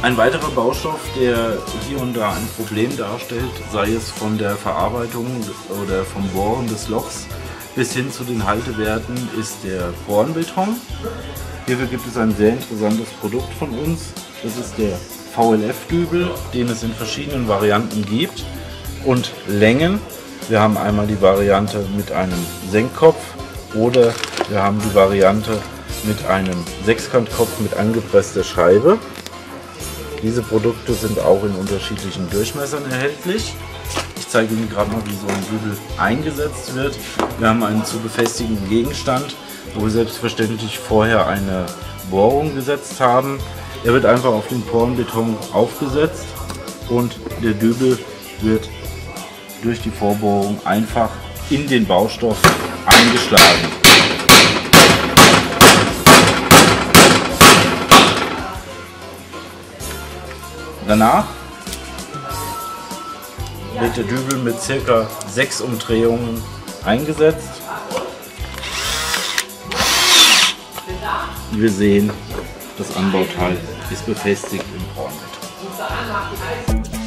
Ein weiterer Baustoff, der hier und da ein Problem darstellt, sei es von der Verarbeitung oder vom Bohren des Lochs bis hin zu den Haltewerten, ist der Bohrenbeton. Hierfür gibt es ein sehr interessantes Produkt von uns. Das ist der VLF-Dübel, den es in verschiedenen Varianten gibt und Längen. Wir haben einmal die Variante mit einem Senkkopf oder wir haben die Variante mit einem Sechskantkopf mit angepresster Scheibe. Diese Produkte sind auch in unterschiedlichen Durchmessern erhältlich. Ich zeige Ihnen gerade mal, wie so ein Dübel eingesetzt wird. Wir haben einen zu befestigenden Gegenstand, wo wir selbstverständlich vorher eine Bohrung gesetzt haben. Er wird einfach auf den Bohrenbeton aufgesetzt und der Dübel wird durch die Vorbohrung einfach in den Baustoff eingeschlagen. Danach wird der Dübel mit ca. 6 Umdrehungen eingesetzt. Wir sehen, das Anbauteil ist befestigt im Bohrenbeton.